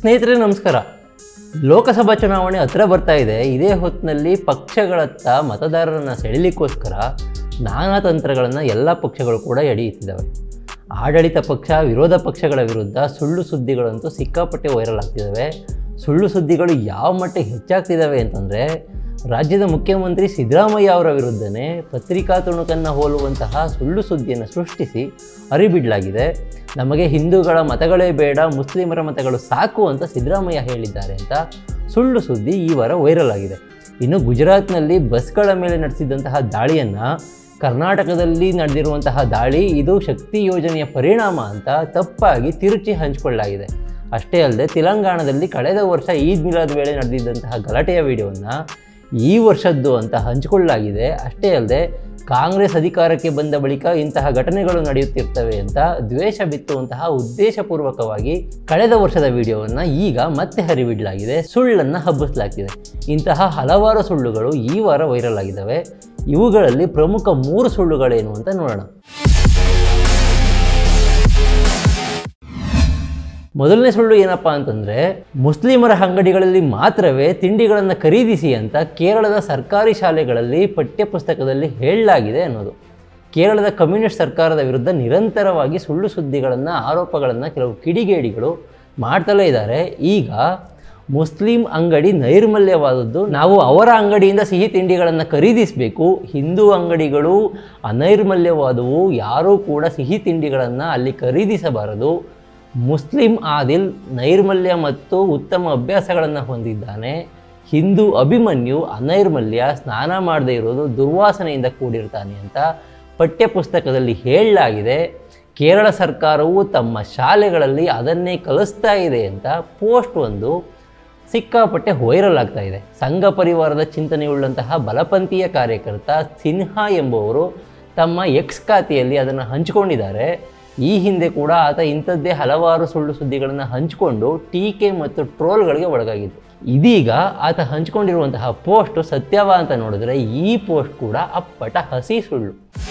ಸ್ನೇಹಿತರೆ ನಮಸ್ಕಾರ. ಲೋಕಸಭಾ ಚುನಾವಣೆ ಹತ್ರ ಬರ್ತಾ ಇದೆ. ಇದೇ ಹೊತ್ತಿನಲ್ಲಿ ಪಕ್ಷಗಳತ್ತ ಮತದಾರರನ್ನು ಸೆಳೆಯಲಿಕ್ಕೋಸ್ಕರ ನಾನಾ ತಂತ್ರಗಳನ್ನು ಎಲ್ಲ ಪಕ್ಷಗಳು ಕೂಡ ಎಡೆಯುತ್ತಿದ್ದಾವೆ. ಆಡಳಿತ ಪಕ್ಷ ವಿರೋಧ ಪಕ್ಷಗಳ ವಿರುದ್ಧ ಸುಳ್ಳು ಸುದ್ದಿಗಳಂತೂ ಸಿಕ್ಕಾಪಟ್ಟೆ ವೈರಲ್ ಆಗ್ತಿದ್ದಾವೆ. ಸುಳ್ಳು ಸುದ್ದಿಗಳು ಯಾವ ಮಟ್ಟಿಗೆ ಹೆಚ್ಚಾಗ್ತಿದ್ದಾವೆ ಅಂತಂದರೆ, ರಾಜ್ಯದ ಮುಖ್ಯಮಂತ್ರಿ ಸಿದ್ದರಾಮಯ್ಯ ಅವರ ವಿರುದ್ಧನೇ ಪತ್ರಿಕಾ ತುಣುಕನ್ನು ಹೋಲುವಂತಹ ಸುಳ್ಳು ಸುದ್ದಿಯನ್ನು ಸೃಷ್ಟಿಸಿ ಹರಿಬಿಡಲಾಗಿದೆ. ನಮಗೆ ಹಿಂದೂಗಳ ಮತಗಳೇ ಬೇಡ, ಮುಸ್ಲಿಮರ ಮತಗಳು ಸಾಕು ಅಂತ ಸಿದ್ದರಾಮಯ್ಯ ಹೇಳಿದ್ದಾರೆ ಅಂತ ಸುಳ್ಳು ಸುದ್ದಿ ಈ ವಾರ ವೈರಲ್ ಆಗಿದೆ. ಇನ್ನು ಗುಜರಾತ್ನಲ್ಲಿ ಬಸ್ಗಳ ಮೇಲೆ ನಡೆಸಿದಂತಹ ದಾಳಿಯನ್ನು ಕರ್ನಾಟಕದಲ್ಲಿ ನಡೆದಿರುವಂತಹ ದಾಳಿ ಇದು ಶಕ್ತಿ ಯೋಜನೆಯ ಪರಿಣಾಮ ಅಂತ ತಪ್ಪಾಗಿ ತಿರುಚಿ ಹಂಚಿಕೊಳ್ಳಲಾಗಿದೆ. ಅಷ್ಟೇ ಅಲ್ಲದೆ ತೆಲಂಗಾಣದಲ್ಲಿ ಕಳೆದ ವರ್ಷ ಈದ್ ಮಿಲಾದ್ ವೇಳೆ ನಡೆದಿದ್ದಂತಹ ಗಲಾಟೆಯ ವಿಡಿಯೋವನ್ನು ಈ ವರ್ಷದ್ದು ಅಂತ ಹಂಚಿಕೊಳ್ಳಲಾಗಿದೆ. ಅಷ್ಟೇ ಅಲ್ಲದೆ ಕಾಂಗ್ರೆಸ್ ಅಧಿಕಾರಕ್ಕೆ ಬಂದ ಬಳಿಕ ಇಂತಹ ಘಟನೆಗಳು ನಡೆಯುತ್ತಿರ್ತವೆ ಅಂತ ದ್ವೇಷ ಬಿತ್ತುವಂತಹ ಉದ್ದೇಶಪೂರ್ವಕವಾಗಿ ಕಳೆದ ವರ್ಷದ ವಿಡಿಯೋವನ್ನು ಈಗ ಮತ್ತೆ ಹರಿಬಿಡಲಾಗಿದೆ, ಸುಳ್ಳನ್ನು ಹಬ್ಬಿಸಲಾಗ್ತಿದೆ. ಇಂತಹ ಹಲವಾರು ಸುಳ್ಳುಗಳು ಈ ವಾರ ವೈರಲ್ ಆಗಿದ್ದಾವೆ. ಇವುಗಳಲ್ಲಿ ಪ್ರಮುಖ 3 ಸುಳ್ಳುಗಳೇನು ಅಂತ ನೋಡೋಣ. ಮೊದಲನೇ ಸುಳ್ಳು ಏನಪ್ಪ ಅಂತಂದರೆ, ಮುಸ್ಲಿಮರ ಅಂಗಡಿಗಳಲ್ಲಿ ಮಾತ್ರವೇ ತಿಂಡಿಗಳನ್ನು ಖರೀದಿಸಿ ಅಂತ ಕೇರಳದ ಸರ್ಕಾರಿ ಶಾಲೆಗಳಲ್ಲಿ ಪಠ್ಯಪುಸ್ತಕದಲ್ಲಿ ಹೇಳಲಾಗಿದೆ ಅನ್ನೋದು. ಕೇರಳದ ಕಮ್ಯುನಿಸ್ಟ್ ಸರ್ಕಾರದ ವಿರುದ್ಧ ನಿರಂತರವಾಗಿ ಸುಳ್ಳು ಸುದ್ದಿಗಳನ್ನು, ಆರೋಪಗಳನ್ನು ಕೆಲವು ಕಿಡಿಗೇಡಿಗಳು ಮಾಡ್ತಲೇ ಇದ್ದಾರೆ. ಈಗ ಮುಸ್ಲಿಂ ಅಂಗಡಿ ನೈರ್ಮಲ್ಯವಾದದ್ದು, ನಾವು ಅವರ ಅಂಗಡಿಯಿಂದ ಸಿಹಿ ತಿಂಡಿಗಳನ್ನು ಖರೀದಿಸಬೇಕು, ಹಿಂದೂ ಅಂಗಡಿಗಳು ಅನೈರ್ಮಲ್ಯವಾದವು, ಯಾರೂ ಕೂಡ ಸಿಹಿ ತಿಂಡಿಗಳನ್ನು ಅಲ್ಲಿ ಖರೀದಿಸಬಾರದು, ಮುಸ್ಲಿಂ ಆದಿಲ್ ನೈರ್ಮಲ್ಯ ಮತ್ತು ಉತ್ತಮ ಅಭ್ಯಾಸಗಳನ್ನು ಹೊಂದಿದ್ದಾನೆ, ಹಿಂದೂ ಅಭಿಮನ್ಯು ಅನೈರ್ಮಲ್ಯ, ಸ್ನಾನ ಮಾಡದೇ ಇರೋದು, ದುರ್ವಾಸನೆಯಿಂದ ಕೂಡಿರ್ತಾನೆ ಅಂತ ಪಠ್ಯಪುಸ್ತಕದಲ್ಲಿ ಹೇಳಲಾಗಿದೆ. ಕೇರಳ ಸರ್ಕಾರವು ತಮ್ಮ ಶಾಲೆಗಳಲ್ಲಿ ಅದನ್ನೇ ಕಲಿಸ್ತಾ ಇದೆ ಅಂತ ಪೋಸ್ಟ್ ಒಂದು ಸಿಕ್ಕಾಪಟ್ಟೆ ವೈರಲ್ ಆಗ್ತಾ ಇದೆ. ಸಂಘ ಪರಿವಾರದ ಚಿಂತನೆಯುಳ್ಳಂತಹ ಬಲಪಂಥೀಯ ಕಾರ್ಯಕರ್ತ ಸಿನ್ಹಾ ಎಂಬುವರು ತಮ್ಮ ಎಕ್ಸ್ ಖಾತೆಯಲ್ಲಿ ಅದನ್ನು ಹಂಚಿಕೊಂಡಿದ್ದಾರೆ. ಈ ಹಿಂದೆ ಕೂಡ ಆತ ಇಂಥದ್ದೇ ಹಲವಾರು ಸುಳ್ಳು ಸುದ್ದಿಗಳನ್ನು ಹಂಚಿಕೊಂಡು ಟೀಕೆ ಮತ್ತು ಟ್ರೋಲ್ಗಳಿಗೆ ಒಳಗಾಗಿತ್ತು. ಇದೀಗ ಆತ ಹಂಚಿಕೊಂಡಿರುವಂತಹ ಪೋಸ್ಟ್ ಸತ್ಯವ ಅಂತ ನೋಡಿದ್ರೆ ಈ ಪೋಸ್ಟ್ ಕೂಡ ಅಪ್ಪಟ ಹಸಿ ಸುಳ್ಳು.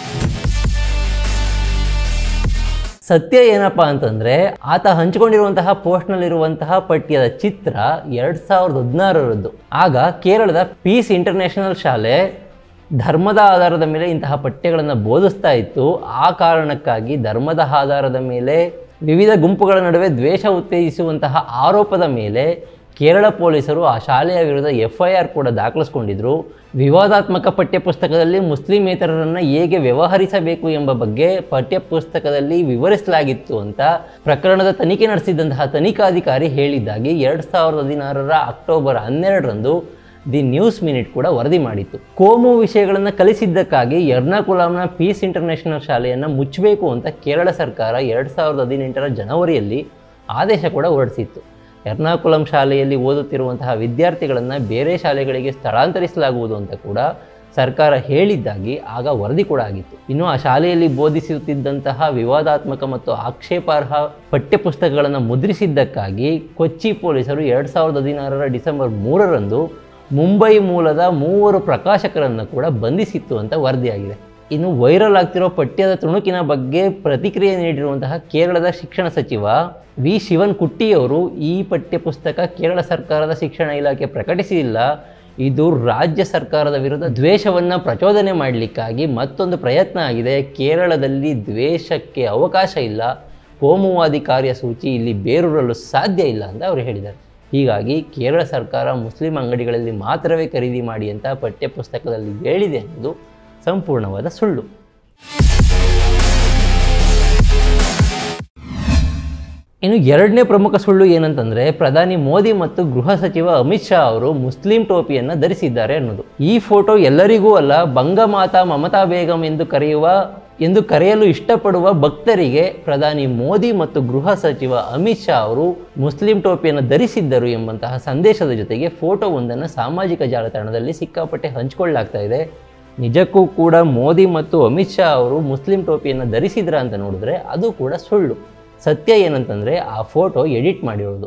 ಸತ್ಯ ಏನಪ್ಪ ಅಂತಂದರೆ, ಆತ ಹಂಚಿಕೊಂಡಿರುವಂತಹ ಪೋಸ್ಟ್ನಲ್ಲಿರುವಂತಹ ಪಠ್ಯದ ಚಿತ್ರ 2016ರದ್ದು. ಆಗ ಕೇರಳದ ಪೀಸ್ ಇಂಟರ್ನ್ಯಾಷನಲ್ ಶಾಲೆ ಧರ್ಮದ ಆಧಾರದ ಮೇಲೆ ಇಂತಹ ಪಠ್ಯಗಳನ್ನು ಬೋಧಿಸ್ತಾ ಇತ್ತು. ಆ ಕಾರಣಕ್ಕಾಗಿ ಧರ್ಮದ ಆಧಾರದ ಮೇಲೆ ವಿವಿಧ ಗುಂಪುಗಳ ನಡುವೆ ದ್ವೇಷ ಉತ್ತೇಜಿಸುವಂತಹ ಆರೋಪದ ಮೇಲೆ ಕೇರಳ ಪೊಲೀಸರು ಆ ಶಾಲೆಯ ವಿರುದ್ಧ FIR ಕೂಡ ದಾಖಲಿಸ್ಕೊಂಡಿದ್ರು. ವಿವಾದಾತ್ಮಕ ಪಠ್ಯಪುಸ್ತಕದಲ್ಲಿ ಮುಸ್ಲಿಮೇತರರನ್ನು ಹೇಗೆ ವ್ಯವಹರಿಸಬೇಕು ಎಂಬ ಬಗ್ಗೆ ಪಠ್ಯಪುಸ್ತಕದಲ್ಲಿ ವಿವರಿಸಲಾಗಿತ್ತು ಅಂತ ಪ್ರಕರಣದ ತನಿಖೆ ನಡೆಸಿದಂತಹ ತನಿಖಾಧಿಕಾರಿ ಹೇಳಿದ್ದಾಗಿ 2016ರ ಅಕ್ಟೋಬರ್ 12ರಂದು ದಿ ನ್ಯೂಸ್ ಮಿನಿಟ್ ಕೂಡ ವರದಿ ಮಾಡಿತ್ತು. ಕೋಮು ವಿಷಯಗಳನ್ನು ಕಲಿಸಿದ್ದಕ್ಕಾಗಿ ಎರ್ನಾಕುಲಂನ ಪೀಸ್ ಇಂಟರ್ನ್ಯಾಷನಲ್ ಶಾಲೆಯನ್ನು ಮುಚ್ಚಬೇಕು ಅಂತ ಕೇರಳ ಸರ್ಕಾರ 2018ರ ಜನವರಿಯಲ್ಲಿ ಆದೇಶ ಕೂಡ ಹೊರಡಿಸಿತ್ತು. ಎರ್ನಾಕುಲಂ ಶಾಲೆಯಲ್ಲಿ ಓದುತ್ತಿರುವಂತಹ ವಿದ್ಯಾರ್ಥಿಗಳನ್ನು ಬೇರೆ ಶಾಲೆಗಳಿಗೆ ಸ್ಥಳಾಂತರಿಸಲಾಗುವುದು ಅಂತ ಕೂಡ ಸರ್ಕಾರ ಹೇಳಿದ್ದಾಗಿ ಆಗ ವರದಿ ಕೂಡ ಆಗಿತ್ತು. ಇನ್ನು ಆ ಶಾಲೆಯಲ್ಲಿ ಬೋಧಿಸುತ್ತಿದ್ದಂತಹ ವಿವಾದಾತ್ಮಕ ಮತ್ತು ಆಕ್ಷೇಪಾರ್ಹ ಪಠ್ಯಪುಸ್ತಕಗಳನ್ನು ಮುದ್ರಿಸಿದ್ದಕ್ಕಾಗಿ ಕೊಚ್ಚಿ ಪೊಲೀಸರು 2016ರ ಡಿಸೆಂಬರ್ 3ರಂದು ಮುಂಬೈ ಮೂಲದ 3 ಪ್ರಕಾಶಕರನ್ನು ಕೂಡ ಬಂಧಿಸಿತ್ತು ಅಂತ ವರದಿಯಾಗಿದೆ. ಇನ್ನು ವೈರಲ್ ಆಗ್ತಿರೋ ಪಠ್ಯದ ತುಣುಕಿನ ಬಗ್ಗೆ ಪ್ರತಿಕ್ರಿಯೆ ನೀಡಿರುವಂತಹ ಕೇರಳದ ಶಿಕ್ಷಣ ಸಚಿವ ವಿ ಶಿವನ್ಕುಟ್ಟಿಯವರು, ಈ ಪಠ್ಯಪುಸ್ತಕ ಕೇರಳ ಸರ್ಕಾರದ ಶಿಕ್ಷಣ ಇಲಾಖೆ ಪ್ರಕಟಿಸಿಲ್ಲ, ಇದು ರಾಜ್ಯ ಸರ್ಕಾರದ ವಿರುದ್ಧ ದ್ವೇಷವನ್ನು ಪ್ರಚೋದನೆ ಮಾಡಲಿಕ್ಕಾಗಿ ಮತ್ತೊಂದು ಪ್ರಯತ್ನ ಆಗಿದೆ, ಕೇರಳದಲ್ಲಿ ದ್ವೇಷಕ್ಕೆ ಅವಕಾಶ ಇಲ್ಲ, ಕೋಮುವಾದಿ ಕಾರ್ಯಸೂಚಿ ಇಲ್ಲಿ ಬೇರೂರಲು ಸಾಧ್ಯ ಇಲ್ಲ ಅಂತ ಅವರು ಹೇಳಿದ್ದಾರೆ. ಹೀಗಾಗಿ ಕೇರಳ ಸರ್ಕಾರ ಮುಸ್ಲಿಂ ಅಂಗಡಿಗಳಲ್ಲಿ ಮಾತ್ರವೇ ಖರೀದಿ ಮಾಡಿ ಅಂತ ಪಠ್ಯಪುಸ್ತಕದಲ್ಲಿ ಹೇಳಿದೆ ಅನ್ನೋದು ಸಂಪೂರ್ಣವಾದ ಸುಳ್ಳು. ಇನ್ನು ಎರಡನೇ ಪ್ರಮುಖ ಸುಳ್ಳು ಏನಂತಂದರೆ, ಪ್ರಧಾನಿ ಮೋದಿ ಮತ್ತು ಗೃಹ ಸಚಿವ ಅಮಿತ್ ಶಾ ಅವರು ಮುಸ್ಲಿಂ ಟೋಪಿಯನ್ನು ಧರಿಸಿದ್ದಾರೆ ಅನ್ನೋದು. ಈ ಫೋಟೋ ಎಲ್ಲರಿಗೂ ಅಲ್ಲ, ಬಂಗಮಾತಾ ಮಮತಾ ಬೇಗಂ ಎಂದು ಕರೆಯಲು ಇಷ್ಟಪಡುವ ಭಕ್ತರಿಗೆ ಪ್ರಧಾನಿ ಮೋದಿ ಮತ್ತು ಗೃಹ ಸಚಿವ ಅಮಿತ್ ಶಾ ಅವರು ಮುಸ್ಲಿಂ ಟೋಪಿಯನ್ನು ಧರಿಸಿದ್ದರು ಎಂಬಂತಹ ಸಂದೇಶದ ಜೊತೆಗೆ ಫೋಟೋ ಒಂದನ್ನು ಸಾಮಾಜಿಕ ಜಾಲತಾಣದಲ್ಲಿ ಸಿಕ್ಕಾಪಟ್ಟೆ ಹಂಚಿಕೊಳ್ಳಲಾಗ್ತಾ ಇದೆ. ನಿಜಕ್ಕೂ ಕೂಡ ಮೋದಿ ಮತ್ತು ಅಮಿತ್ ಶಾ ಅವರು ಮುಸ್ಲಿಂ ಟೋಪಿಯನ್ನು ಧರಿಸಿದ್ರ ಅಂತ ನೋಡಿದ್ರೆ ಅದು ಕೂಡ ಸುಳ್ಳು. ಸತ್ಯ ಏನಂತಂದರೆ, ಆ ಫೋಟೋ ಎಡಿಟ್ ಮಾಡಿರೋದು.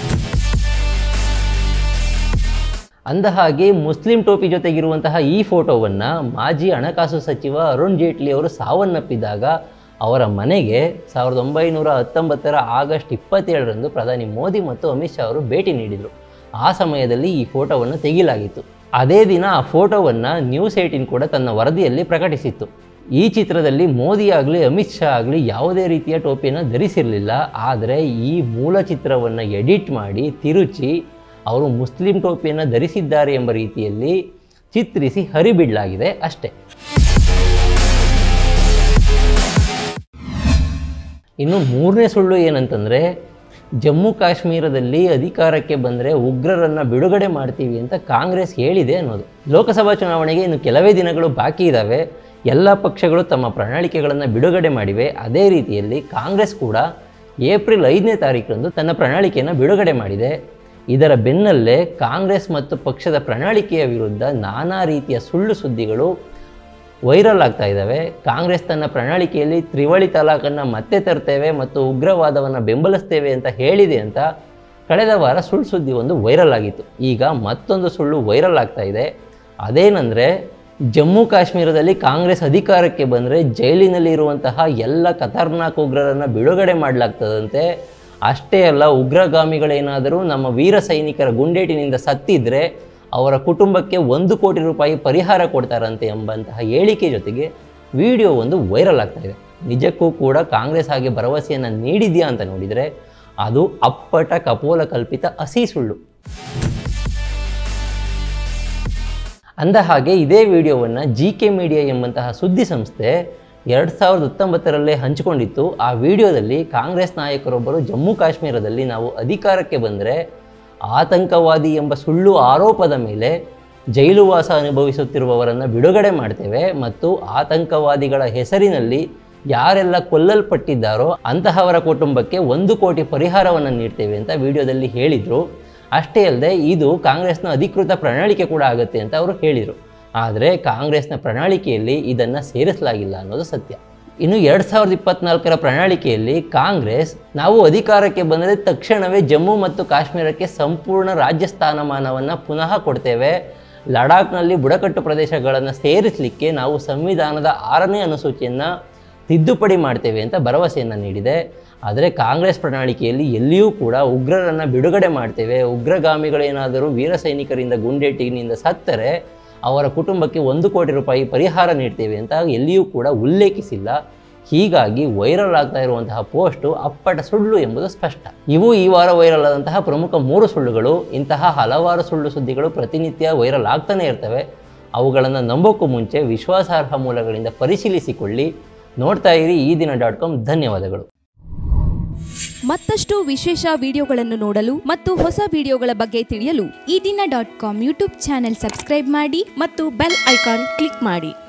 ಅಂದಹಾಗೆ ಮುಸ್ಲಿಂ ಟೋಪಿ ಜೊತೆಗಿರುವಂತಹ ಈ ಫೋಟೋವನ್ನು ಮಾಜಿ ಹಣಕಾಸು ಸಚಿವ ಅರುಣ್ ಜೇಟ್ಲಿ ಅವರು ಸಾವನ್ನಪ್ಪಿದಾಗ ಅವರ ಮನೆಗೆ 1919 ಆಗಸ್ಟ್ 27ರಂದು ಪ್ರಧಾನಿ ಮೋದಿ ಮತ್ತು ಅಮಿತ್ ಶಾ ಅವರು ಭೇಟಿ ನೀಡಿದರು. ಆ ಸಮಯದಲ್ಲಿ ಈ ಫೋಟೋವನ್ನು ತೆಗೆಯಲಾಗಿತ್ತು. ಅದೇ ದಿನ ಆ ಫೋಟೋವನ್ನು ನ್ಯೂಸ್ 18 ಕೂಡ ತನ್ನ ವರದಿಯಲ್ಲಿ ಪ್ರಕಟಿಸಿತ್ತು. ಈ ಚಿತ್ರದಲ್ಲಿ ಮೋದಿ ಆಗಲಿ ಅಮಿತ್ ಶಾ ಆಗಲಿ ಯಾವುದೇ ರೀತಿಯ ಟೋಪಿಯನ್ನು ಧರಿಸಿರಲಿಲ್ಲ. ಆದರೆ ಈ ಮೂಲ ಚಿತ್ರವನ್ನು ಎಡಿಟ್ ಮಾಡಿ ತಿರುಚಿ ಅವರು ಮುಸ್ಲಿಂ ಟೋಪಿಯನ್ನು ಧರಿಸಿದ್ದಾರೆ ಎಂಬ ರೀತಿಯಲ್ಲಿ ಚಿತ್ರಿಸಿ ಹರಿಬಿಡಲಾಗಿದೆ ಅಷ್ಟೇ. ಇನ್ನು ಮೂರನೇ ಸುಳ್ಳು ಏನಂತಂದರೆ, ಜಮ್ಮು ಕಾಶ್ಮೀರದಲ್ಲಿ ಅಧಿಕಾರಕ್ಕೆ ಬಂದರೆ ಉಗ್ರರನ್ನು ಬಿಡುಗಡೆ ಮಾಡ್ತೀವಿ ಅಂತ ಕಾಂಗ್ರೆಸ್ ಹೇಳಿದೆ ಅನ್ನೋದು. ಲೋಕಸಭಾ ಚುನಾವಣೆಗೆ ಇನ್ನು ಕೆಲವೇ ದಿನಗಳು ಬಾಕಿ ಇದ್ದಾವೆ. ಎಲ್ಲ ಪಕ್ಷಗಳು ತಮ್ಮ ಪ್ರಣಾಳಿಕೆಗಳನ್ನು ಬಿಡುಗಡೆ ಮಾಡಿವೆ. ಅದೇ ರೀತಿಯಲ್ಲಿ ಕಾಂಗ್ರೆಸ್ ಕೂಡ ಏಪ್ರಿಲ್ 5ನೇ ತಾರೀಕರಂದು ತನ್ನ ಪ್ರಣಾಳಿಕೆಯನ್ನು ಬಿಡುಗಡೆ ಮಾಡಿದೆ. ಇದರ ಬೆನ್ನಲ್ಲೇ ಕಾಂಗ್ರೆಸ್ ಮತ್ತು ಪಕ್ಷದ ಪ್ರಣಾಳಿಕೆಯ ವಿರುದ್ಧ ನಾನಾ ರೀತಿಯ ಸುಳ್ಳು ಸುದ್ದಿಗಳು ವೈರಲ್ ಆಗ್ತಾ ಇದ್ದಾವೆ. ಕಾಂಗ್ರೆಸ್ ತನ್ನ ಪ್ರಣಾಳಿಕೆಯಲ್ಲಿ ತ್ರಿವಳಿ ತಲಾಖನ್ನು ಮತ್ತೆ ತರ್ತೇವೆ ಮತ್ತು ಉಗ್ರವಾದವನ್ನು ಬೆಂಬಲಿಸ್ತೇವೆ ಅಂತ ಹೇಳಿದೆ ಅಂತ ಕಳೆದ ವಾರ ಸುಳ್ಳು ಸುದ್ದಿ ಒಂದು ವೈರಲ್ ಆಗಿತ್ತು. ಈಗ ಮತ್ತೊಂದು ಸುಳ್ಳು ವೈರಲ್ ಆಗ್ತಾ ಇದೆ. ಅದೇನೆಂದರೆ, ಜಮ್ಮು ಕಾಶ್ಮೀರದಲ್ಲಿ ಕಾಂಗ್ರೆಸ್ ಅಧಿಕಾರಕ್ಕೆ ಬಂದರೆ ಜೈಲಿನಲ್ಲಿರುವಂತಹ ಎಲ್ಲ ಖತರ್ನಾಕ್ ಉಗ್ರರನ್ನು ಬಿಡುಗಡೆ ಮಾಡಲಾಗ್ತದಂತೆ. ಅಷ್ಟೇ ಅಲ್ಲ, ಉಗ್ರಗಾಮಿಗಳೇನಾದರೂ ನಮ್ಮ ವೀರ ಸೈನಿಕರ ಗುಂಡೇಟಿನಿಂದ ಸತ್ತಿದ್ರೆ ಅವರ ಕುಟುಂಬಕ್ಕೆ 1 ಕೋಟಿ ರೂಪಾಯಿ ಪರಿಹಾರ ಕೊಡ್ತಾರಂತೆ ಎಂಬಂತಹ ಹೇಳಿಕೆ ಜೊತೆಗೆ ವಿಡಿಯೋ ಒಂದು ವೈರಲ್ ಆಗ್ತಾ ಇದೆ. ನಿಜಕ್ಕೂ ಕೂಡ ಕಾಂಗ್ರೆಸ್ ಹಾಗೆ ಭರವಸೆಯನ್ನು ನೀಡಿದೆಯಾ ಅಂತ ನೋಡಿದರೆ ಅದು ಅಪ್ಪಟ ಕಪೋಲ ಕಲ್ಪಿತ ಹಸಿ ಸುಳ್ಳು. ಅಂದ ಹಾಗೆ ಇದೇ ವಿಡಿಯೋವನ್ನು GK ಮೀಡಿಯಾ ಎಂಬಂತಹ ಸುದ್ದಿ ಸಂಸ್ಥೆ 2019ರಲ್ಲೇ ಹಂಚಿಕೊಂಡಿತ್ತು. ಆ ವಿಡಿಯೋದಲ್ಲಿ ಕಾಂಗ್ರೆಸ್ ನಾಯಕರೊಬ್ಬರು ಜಮ್ಮು ಕಾಶ್ಮೀರದಲ್ಲಿ ನಾವು ಅಧಿಕಾರಕ್ಕೆ ಬಂದರೆ ಆತಂಕವಾದಿ ಎಂಬ ಸುಳ್ಳು ಆರೋಪದ ಮೇಲೆ ಜೈಲುವಾಸ ಅನುಭವಿಸುತ್ತಿರುವವರನ್ನು ಬಿಡುಗಡೆ ಮಾಡ್ತೇವೆ ಮತ್ತು ಆತಂಕವಾದಿಗಳ ಹೆಸರಿನಲ್ಲಿ ಯಾರೆಲ್ಲ ಕೊಲ್ಲಲ್ಪಟ್ಟಿದ್ದಾರೋ ಅಂತಹವರ ಕುಟುಂಬಕ್ಕೆ 1 ಕೋಟಿ ಪರಿಹಾರವನ್ನು ನೀಡ್ತೇವೆ ಅಂತ ವಿಡಿಯೋದಲ್ಲಿ ಹೇಳಿದರು. ಅಷ್ಟೇ ಅಲ್ಲದೆ ಇದು ಕಾಂಗ್ರೆಸ್ನ ಅಧಿಕೃತ ಪ್ರಣಾಳಿಕೆ ಕೂಡ ಆಗುತ್ತೆ ಅಂತ ಅವರು ಹೇಳಿದರು. ಆದರೆ ಕಾಂಗ್ರೆಸ್ನ ಪ್ರಣಾಳಿಕೆಯಲ್ಲಿ ಇದನ್ನು ಸೇರಿಸಲಾಗಿಲ್ಲ ಅನ್ನೋದು ಸತ್ಯ. ಇನ್ನು 2024ರ ಪ್ರಣಾಳಿಕೆಯಲ್ಲಿ ಕಾಂಗ್ರೆಸ್ ನಾವು ಅಧಿಕಾರಕ್ಕೆ ಬಂದರೆ ತಕ್ಷಣವೇ ಜಮ್ಮು ಮತ್ತು ಕಾಶ್ಮೀರಕ್ಕೆ ಸಂಪೂರ್ಣ ರಾಜ್ಯ ಸ್ಥಾನಮಾನವನ್ನು ಪುನಃ ಕೊಡ್ತೇವೆ, ಲಡಾಖ್ನಲ್ಲಿ ಬುಡಕಟ್ಟು ಪ್ರದೇಶಗಳನ್ನು ಸೇರಿಸಲಿಕ್ಕೆ ನಾವು ಸಂವಿಧಾನದ 6ನೇ ಅನುಸೂಚಿಯನ್ನು ತಿದ್ದುಪಡಿ ಮಾಡ್ತೇವೆ ಅಂತ ಭರವಸೆಯನ್ನು ನೀಡಿದೆ. ಆದರೆ ಕಾಂಗ್ರೆಸ್ ಪ್ರಣಾಳಿಕೆಯಲ್ಲಿ ಎಲ್ಲಿಯೂ ಕೂಡ ಉಗ್ರರನ್ನು ಬಿಡುಗಡೆ ಮಾಡ್ತೇವೆ, ಉಗ್ರಗಾಮಿಗಳೇನಾದರೂ ವೀರ ಸೈನಿಕರಿಂದ ಗುಂಡೇಟಿನಿಂದ ಸತ್ತರೆ ಅವರ ಕುಟುಂಬಕ್ಕೆ 1 ಕೋಟಿ ರೂಪಾಯಿ ಪರಿಹಾರ ನೀಡ್ತೇವೆ ಅಂತ ಎಲ್ಲಿಯೂ ಕೂಡ ಉಲ್ಲೇಖಿಸಿಲ್ಲ. ಹೀಗಾಗಿ ವೈರಲ್ ಆಗ್ತಾ ಇರುವಂತಹ ಪೋಸ್ಟು ಅಪ್ಪಟ ಸುಳ್ಳು ಎಂಬುದು ಸ್ಪಷ್ಟ. ಇವು ಈ ವಾರ ವೈರಲ್ ಆದಂತಹ ಪ್ರಮುಖ 3 ಸುಳ್ಳುಗಳು. ಇಂತಹ ಹಲವಾರು ಸುಳ್ಳು ಸುದ್ದಿಗಳು ಪ್ರತಿನಿತ್ಯ ವೈರಲ್ ಆಗ್ತಾನೆ ಇರ್ತವೆ. ಅವುಗಳನ್ನು ನಂಬೋಕ್ಕೂ ಮುಂಚೆ ವಿಶ್ವಾಸಾರ್ಹ ಮೂಲಗಳಿಂದ ಪರಿಶೀಲಿಸಿಕೊಳ್ಳಿ. ನೋಡ್ತಾ ಇರಿ eDina.com. ಧನ್ಯವಾದಗಳು. ಮತ್ತಷ್ಟು ವಿಶೇಷ ವಿಡಿಯೋಗಳನ್ನು ನೋಡಲು ಮತ್ತು ಹೊಸ ವಿಡಿಯೋಗಳ ಬಗ್ಗೆ ತಿಳಿಯಲು eDina.com ಯೂಟ್ಯೂಬ್ ಚಾನೆಲ್ ಸಬ್ಸ್ಕ್ರೈಬ್ ಮಾಡಿ ಮತ್ತು ಬೆಲ್ ಐಕಾನ್ ಕ್ಲಿಕ್ ಮಾಡಿ.